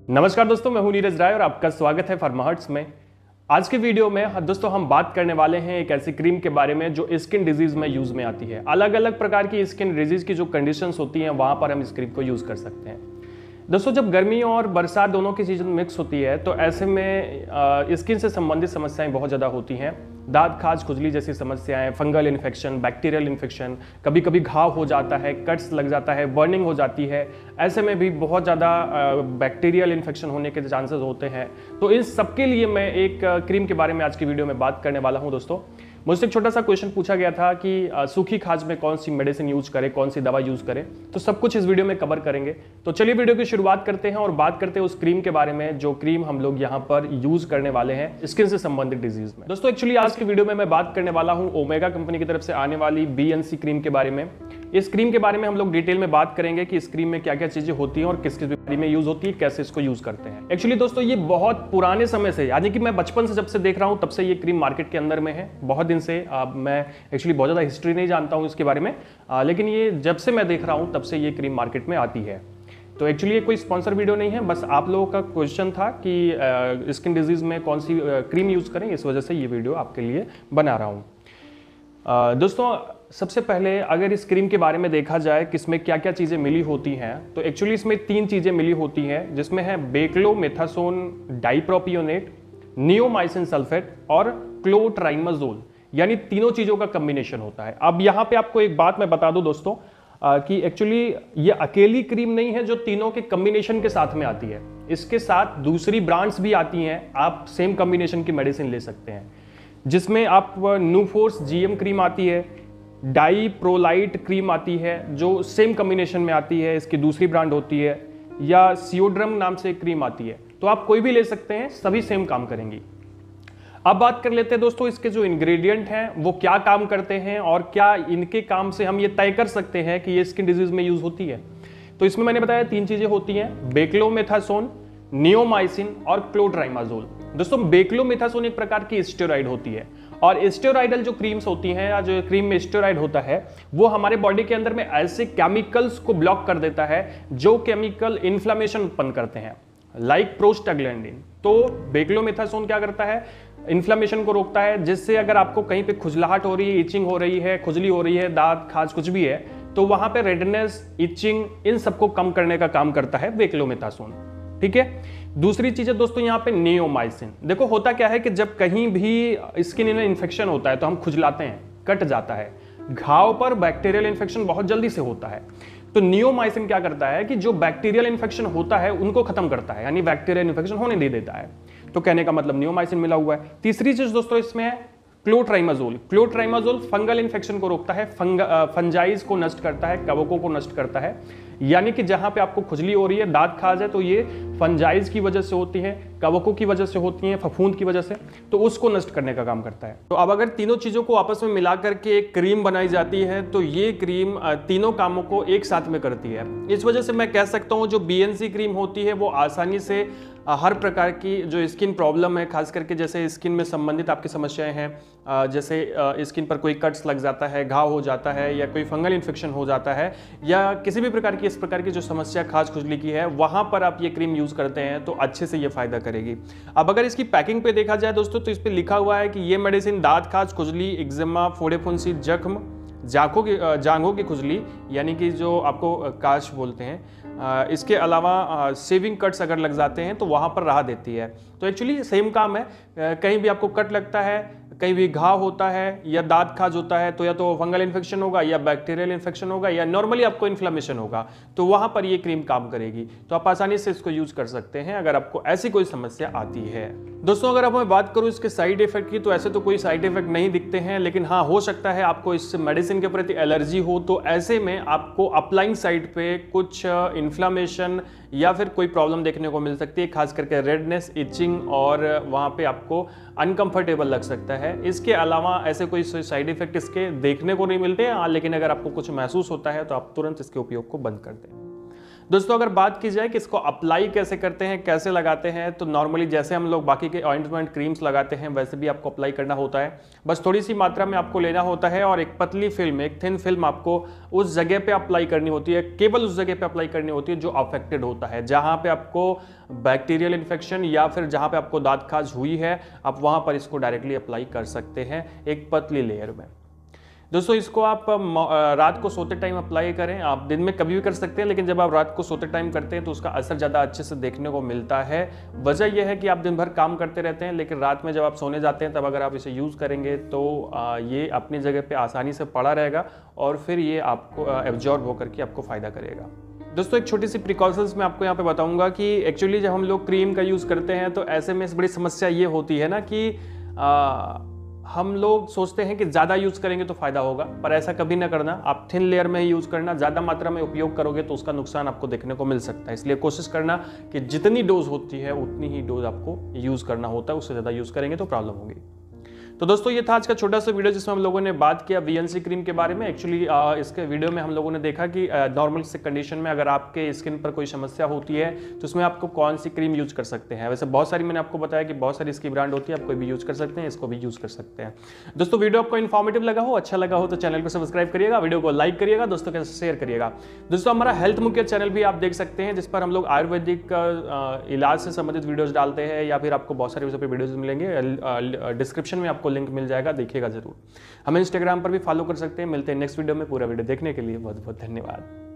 नमस्कार दोस्तों, मैं हूं नीरज राय और आपका स्वागत है फार्माहर्ट्स में। आज के वीडियो में दोस्तों हम बात करने वाले हैं एक ऐसी क्रीम के बारे में जो स्किन डिजीज में यूज में आती है। अलग अलग प्रकार की स्किन डिजीज की जो कंडीशंस होती हैं वहां पर हम इस क्रीम को यूज कर सकते हैं। दोस्तों, जब गर्मी और बरसात दोनों की सीजन मिक्स होती है तो ऐसे में स्किन से संबंधित समस्याएं बहुत ज़्यादा होती हैं। दांत, खाज, खुजली जैसी समस्याएं, फंगल इन्फेक्शन, बैक्टीरियल इन्फेक्शन, कभी कभी घाव हो जाता है, कट्स लग जाता है, बर्निंग हो जाती है। ऐसे में भी बहुत ज़्यादा बैक्टीरियल इन्फेक्शन होने के चांसेस होते हैं। तो इन सबके लिए मैं एक क्रीम के बारे में आज की वीडियो में बात करने वाला हूँ। दोस्तों, मुझसे एक छोटा सा क्वेश्चन पूछा गया था कि सूखी खाज में कौन सी मेडिसिन यूज करें, कौन सी दवा यूज करें, तो सब कुछ इस वीडियो में कवर करेंगे। तो चलिए वीडियो की शुरुआत करते हैं और बात करते हैं उस क्रीम के बारे में जो क्रीम हम लोग यहाँ पर यूज करने वाले हैं स्किन से संबंधित डिजीज में। दोस्तों, एक्चुअली आज की वीडियो में मैं बात करने वाला हूँ ओमेगा कंपनी की तरफ से आने वाली BNC क्रीम के बारे में। इस क्रीम के बारे में हम लोग डिटेल में बात करेंगे कि इस क्रीम में क्या क्या चीजें होती हैं और किस किस बीमारी में यूज होती है, कैसे इसको यूज करते हैं। एक्चुअली दोस्तों, ये बहुत पुराने समय से, यानी कि मैं बचपन से जब से देख रहा हूं तब से ये क्रीम मार्केट के अंदर में है। बहुत दिन से मैं एक्चुअली बहुत ज्यादा हिस्ट्री नहीं जानता हूं इसके बारे में, लेकिन ये जब से मैं देख रहा हूं तब से ये क्रीम मार्केट में आती है। तो एक्चुअली ये कोई स्पॉन्सर वीडियो नहीं है, बस आप लोगों का क्वेश्चन था कि स्किन डिजीज में कौन सी क्रीम यूज करें, इस वजह से ये वीडियो आपके लिए बना रहा हूँ। दोस्तों, सबसे पहले अगर इस क्रीम के बारे में देखा जाए कि इसमें क्या क्या चीज़ें मिली होती हैं, तो एक्चुअली इसमें 3 चीज़ें मिली होती हैं, जिसमें है बेक्लोमेथासोन डाइप्रोपियोनेट, नियोमाइसिन सल्फेट और क्लोट्राइमाजोल, यानी तीनों चीज़ों का कॉम्बिनेशन होता है। अब यहाँ पे आपको एक बात मैं बता दूं दोस्तों, कि एक्चुअली ये अकेली क्रीम नहीं है जो तीनों के कॉम्बिनेशन के साथ में आती है। इसके साथ दूसरी ब्रांड्स भी आती हैं, आप सेम कॉम्बिनेशन की मेडिसिन ले सकते हैं, जिसमें आप न्यूफोर्स GM क्रीम आती है, डाइप्रोलाइट क्रीम आती है जो सेम कॉम्बिनेशन में आती है, इसकी दूसरी ब्रांड होती है, या सियोड्रम नाम से एक क्रीम आती है। तो आप कोई भी ले सकते हैं, सभी सेम काम करेंगी। अब बात कर लेते हैं दोस्तों, इसके जो इंग्रेडिएंट हैं वो क्या काम करते हैं और क्या इनके काम से हम ये तय कर सकते हैं कि ये स्किन डिजीज में यूज होती है। तो इसमें मैंने बताया 3 चीजें होती हैं, बेक्लोमेथासोन, नियोमाइसिन और क्लोट्राइमाजोल। दोस्तों, बेक्लोमेथासोन एक प्रकार की स्टेरॉइड होती है और स्टेरॉइडल जो क्रीम्स होती हैं या जो क्रीम में स्टेरॉइड होता है वो हमारे बॉडी के अंदर में ऐसे केमिकल्स को ब्लॉक कर देता है जो केमिकल इन्फ्लेमेशन उत्पन्न करते हैं, लाइक प्रोस्टाग्लैंडिन। तो बेक्लोमेथासोन क्या करता है, इन्फ्लेमेशन को रोकता है, जिससे अगर आपको कहीं पे खुजलाहट हो रही है, इचिंग हो रही है, खुजली हो रही है, दांत, खाज कुछ भी है, तो वहां पे रेडनेस, इचिंग, इन सबको कम करने का काम करता है बेक्लोमेथासोन। ठीक है। दूसरी चीज है दोस्तों यहाँ पे नियोमाइसिन। देखो, होता क्या है कि जब कहीं भी स्किन में इन्फेक्शन होता है तो हम खुजलाते हैं, कट जाता है, घाव पर बैक्टीरियल इन्फेक्शन बहुत जल्दी से होता है। तो नियोमाइसिन क्या करता है कि जो बैक्टीरियल इन्फेक्शन होता है उनको खत्म करता है, यानी बैक्टीरियल इन्फेक्शन होने नहीं देता है। तो कहने का मतलब नियोमाइसिन मिला हुआ है। तीसरी चीज दोस्तों इसमें है क्लोट्राइमाजोल। क्लोट्राइमाजोल फंगल इन्फेक्शन को रोकता है, फंजाइज को नष्ट करता है, कवकों को नष्ट करता है। यानी कि जहां पे आपको खुजली हो रही है, दांत खाज है, तो ये फंजाइज की वजह से होती है, कवकों की वजह से होती है, फफूंद की वजह से, तो उसको नष्ट करने का काम करता है। तो अब अगर तीनों चीजों को आपस में मिलाकर के एक क्रीम बनाई जाती है तो ये क्रीम तीनों कामों को एक साथ में करती है। इस वजह से मैं कह सकता हूं जो BNC क्रीम होती है वो आसानी से हर प्रकार की जो स्किन प्रॉब्लम है, खास करके जैसे स्किन में संबंधित आपकी समस्याएं हैं, जैसे स्किन पर कोई कट्स लग जाता है, घाव हो जाता है, या कोई फंगल इन्फेक्शन हो जाता है, या किसी भी प्रकार की इस प्रकार की जो समस्या खाज खुजली की है, वहां पर आप ये क्रीम यूज करते हैं तो अच्छे से ये फायदा करेगी। अब अगर इसकी पैकिंग पे देखा जाए दोस्तों, तो इस पे लिखा हुआ है कि ये मेडिसिन दांत, खाज, खुजली, एक्जिमा, फोड़े फुंसी, जख्म, जांघों की खुजली, यानी कि जो आपको काश बोलते हैं, इसके अलावा सेविंग कट्स अगर लग जाते हैं तो वहां पर राहत देती है। तो एक्चुअली सेम काम है, कहीं भी आपको कट लगता है, कहीं भी घाव होता है या दांत खाज होता है, तो या तो फंगल इन्फेक्शन होगा या बैक्टीरियल इन्फेक्शन होगा या नॉर्मली आपको इन्फ्लेमेशन होगा, तो वहां पर ये क्रीम काम करेगी। तो आप आसानी से इसको यूज कर सकते हैं अगर आपको ऐसी कोई समस्या आती है। दोस्तों, अगर अब मैं बात करूं इसके साइड इफेक्ट की, तो ऐसे तो कोई साइड इफेक्ट नहीं दिखते हैं, लेकिन हाँ, हो सकता है आपको इस मेडिसिन के प्रति एलर्जी हो, तो ऐसे में आपको अप्लाइंग साइड पे कुछ इन्फ्लेमेशन या फिर कोई प्रॉब्लम देखने को मिल सकती है, खास करके रेडनेस, इचिंग, और वहाँ पे आपको अनकंफर्टेबल लग सकता है। इसके अलावा ऐसे कोई साइड इफेक्ट इसके देखने को नहीं मिलते हैं, लेकिन अगर आपको कुछ महसूस होता है तो आप तुरंत इसके उपयोग को बंद कर दें। दोस्तों अगर बात की जाए कि इसको अप्लाई कैसे करते हैं, कैसे लगाते हैं, तो नॉर्मली जैसे हम लोग बाकी के ऑइंटमेंट क्रीम्स लगाते हैं वैसे भी आपको अप्लाई करना होता है। बस थोड़ी सी मात्रा में आपको लेना होता है और एक पतली फिल्म, एक थिन फिल्म आपको उस जगह पे अप्लाई करनी होती है, केवल उस जगह पे अप्लाई करनी होती है जो अफेक्टेड होता है, जहां पे आपको बैक्टीरियल इन्फेक्शन या फिर जहां पे आपको दांत खाज हुई है, आप वहां पर इसको डायरेक्टली अप्लाई कर सकते हैं एक पतली लेयर में। दोस्तों इसको आप रात को सोते टाइम अप्लाई करें। आप दिन में कभी भी कर सकते हैं, लेकिन जब आप रात को सोते टाइम करते हैं तो उसका असर ज़्यादा अच्छे से देखने को मिलता है। वजह यह है कि आप दिन भर काम करते रहते हैं, लेकिन रात में जब आप सोने जाते हैं तब अगर आप इसे यूज़ करेंगे तो ये अपनी जगह पे आसानी से पड़ा रहेगा और फिर ये आपको एब्जॉर्ब होकर के आपको फ़ायदा करेगा। दोस्तों एक छोटी सी प्रिकॉशंस मैं आपको यहाँ पे बताऊंगा कि एक्चुअली जब हम लोग क्रीम का यूज़ करते हैं तो ऐसे में बड़ी समस्या ये होती है ना कि हम लोग सोचते हैं कि ज़्यादा यूज़ करेंगे तो फ़ायदा होगा, पर ऐसा कभी ना करना। आप थिन लेयर में ही यूज़ करना, ज़्यादा मात्रा में उपयोग करोगे तो उसका नुकसान आपको देखने को मिल सकता है। इसलिए कोशिश करना कि जितनी डोज होती है उतनी ही डोज आपको यूज़ करना होता है, उससे ज़्यादा यूज़ करेंगे तो प्रॉब्लम होगी। तो दोस्तों ये था आज का छोटा सा वीडियो जिसमें हम लोगों ने बात किया वीएनसी क्रीम के बारे में। एक्चुअली इसके वीडियो में हम लोगों ने देखा कि नॉर्मल से कंडीशन में अगर आपके स्किन पर कोई समस्या होती है तो उसमें आपको कौन सी क्रीम यूज कर सकते हैं। वैसे बहुत सारी मैंने आपको बताया कि बहुत सारी इसकी ब्रांड होती है, आप कोई भी यूज कर सकते हैं, इसको भी यूज कर सकते हैं। दोस्तों वीडियो आपको इन्फॉर्मेटिव लगा हो, अच्छा लगा हो तो चैनल को सब्सक्राइब करिएगा, वीडियो को लाइक करिएगा, दोस्तों के साथ शेयर करिएगा। दोस्तों हमारा हेल्थ मुख्य चैनल भी आप देख सकते हैं, जिस पर हम लोग आयुर्वेदिक इलाज से संबंधित वीडियोज डालते हैं, या फिर आपको बहुत सारे उस पर वीडियोज मिलेंगे। डिस्क्रिप्शन में आपको लिंक मिल जाएगा, देखिएगा जरूर। हमें इंस्टाग्राम पर भी फॉलो कर सकते हैं। मिलते हैं नेक्स्ट वीडियो में। पूरा वीडियो देखने के लिए बहुत बहुत धन्यवाद।